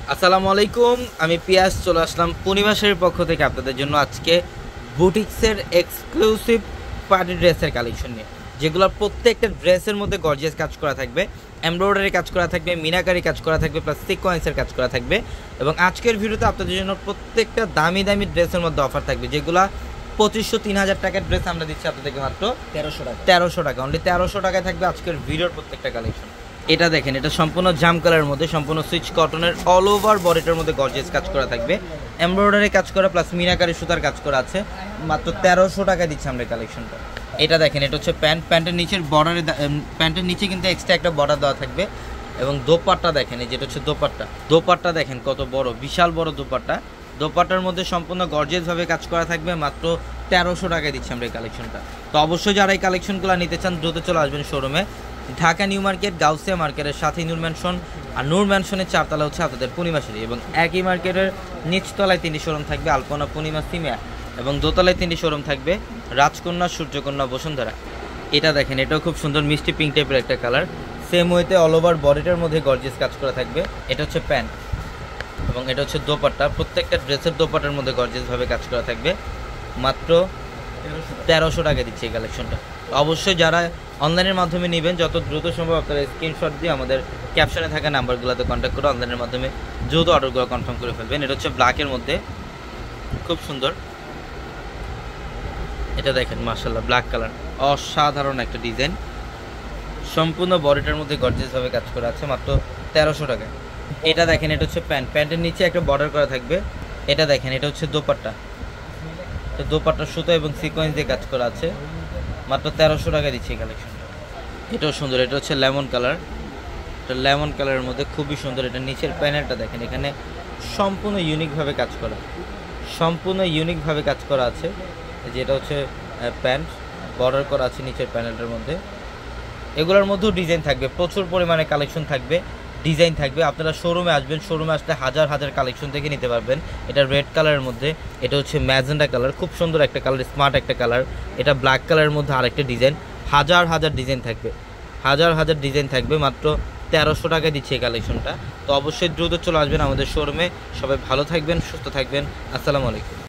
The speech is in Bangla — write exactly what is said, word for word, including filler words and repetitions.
আসসালামু আলাইকুম, আমি পিয়াস চলে আসলাম পূর্ণিমাসের পক্ষ থেকে আপনাদের জন্য আজকে বুটিক্সের এক্সক্লুসিভ পার্টি ড্রেসের কালেকশন নিয়ে, যেগুলো প্রত্যেকটা ড্রেসের মধ্যে গর্জিয়াস কাজ করা থাকবে, এমব্রয়ডারি কাজ করা থাকবে, মিনাকারি কাজ করা থাকবে, প্লাস সিকোয়েন্সের কাজ করা থাকবে। এবং আজকের ভিডিওতে আপনাদের জন্য প্রত্যেকটা দামি দামি ড্রেসের মধ্যে অফার থাকবে, যেগুলো পঁচিশশো তিন হাজার টাকার ড্রেস আমরা দিচ্ছি আপনাদেরকে মাত্র তেরোশো টাকা তেরোশো টাকা অনলি তেরোশো টাকায় থাকবে আজকের ভিডিওর প্রত্যেকটা কালেকশন। এটা দেখেন, এটা সম্পূর্ণ জাম কালারের মধ্যে সম্পূর্ণ সুইচ কটনের অল ওভার বডিটার মধ্যে গর্জিয়াস কাজ করা থাকবে, এমব্রয়ডারি কাজ করা প্লাস মিনাকারি সুতার কাজ করা আছে। মাত্র তেরোশো টাকায় দিচ্ছে আমরা কালেকশনটা। এটা দেখেন, এটা হচ্ছে প্যান্ট, প্যান্টের নিচের বর্ডারে প্যান্টের নিচে কিন্তু এক্সট্রা একটা বর্ডার দেওয়া থাকবে। এবং দোপাট্টা দেখেন, এই যেটা হচ্ছে দোপাট্টা, দোপাট্টা দেখেন কত বড়, বিশাল বড় দোপাট্টা। দোপাট্টার মধ্যে সম্পূর্ণ গর্জিয়াসভাবে কাজ করা থাকবে, মাত্র তেরোশো টাকায় দিচ্ছি আমরা এই কালেকশনটা। তো অবশ্যই যারা এই কালেকশনগুলো নিতে চান দ্রুত চলে আসবেন শোরুমে, ঢাকা নিউ মার্কেট গাউসিয়া মার্কেটের সাথে নূর ম্যানশন, আর নূর ম্যানশনের চারতলা হচ্ছে আপনাদের পূর্ণিমাশারি। এবং একই মার্কেটের নিচতলায় তিনটি শোরুম থাকবে, আলপনা, পূর্ণিমা, সিমিয়া। এবং দোতলায় তিনটি শোরুম থাকবে, রাজকন্যা, সূর্যকন্যা, বসুন্ধরা। এটা দেখেন, এটাও খুব সুন্দর মিষ্টি পিঙ্ক টাইপের একটা কালার, সেম ওয়েতে অল ওভার বডিটার মধ্যে গর্জিয়াস কাজ করা থাকবে। এটা হচ্ছে প্যান্ট এবং এটা হচ্ছে দোপাট্টা, প্রত্যেকটা ড্রেসের দোপাট্টার মধ্যে গর্জিয়াসভাবে কাজ করা থাকবে। মাত্র তেরোশো টাকা দিচ্ছে এই কালেকশনটা। অবশ্যই যারা অনলাইনের মাধ্যমে নেবেন যত দ্রুত সম্ভব আপনারা স্ক্রিনশট দিয়ে আমাদের ক্যাপশনে থাকা নাম্বারগুলোতে কন্ট্যাক্ট করে অনলাইনের মাধ্যমে দ্রুত অর্ডারগুলো কনফার্ম করে ফেলবেন। এটা হচ্ছে ব্ল্যাকের মধ্যে খুব সুন্দর, এটা দেখেন মাশাআল্লাহ ব্ল্যাক কালার, অসাধারণ একটা ডিজাইন, সম্পূর্ণ বডিটার মধ্যে গর্জিয়াসভাবে কাজ করা আছে, মাত্র তেরোশো টাকায়। এটা দেখেন, এটা হচ্ছে প্যান্ট, প্যান্টের নিচে একটা বর্ডার করা থাকবে। এটা দেখেন, এটা হচ্ছে দোপাট্টা, দোপাট্টা সুতো এবং সিকোয়েন্স দিয়ে কাজ করা আছে, মাত্র তেরোশো টাকা দিচ্ছি এই কালেকশনটা। এটাও সুন্দর, এটা হচ্ছে লেমন কালার, এটা লেমন কালারের মধ্যে খুবই সুন্দর। এটা নিচের প্যানেলটা দেখেন, এখানে সম্পূর্ণ ইউনিকভাবে কাজ করা, সম্পূর্ণ ইউনিকভাবে কাজ করা আছে। যেটা হচ্ছে প্যান্ট, বর্ডার করা আছে নিচের প্যানেলটার মধ্যে। এগুলোর মধ্যেও ডিজাইন থাকবে, প্রচুর পরিমাণে কালেকশন থাকবে, ডিজাইন থাকবে। আপনারা শোরুমে আসবেন, শোরুমে আসলে হাজার হাজার কালেকশন থেকে নিতে পারবেন। এটা রেড কালারের মধ্যে, এটা হচ্ছে ম্যাজেন্ডা কালার, খুব সুন্দর একটা কালার, স্মার্ট একটা কালার। এটা ব্ল্যাক কালারের মধ্যে আরেকটা ডিজাইন, হাজার হাজার ডিজাইন থাকবে, হাজার হাজার ডিজাইন থাকবে। মাত্র তেরোশো টাকায় দিচ্ছে এই কালেকশনটা। তো অবশ্যই দ্রুত চলে আসবেন আমাদের শোরুমে। সবাই ভালো থাকবেন, সুস্থ থাকবেন। আসসালামু আলাইকুম।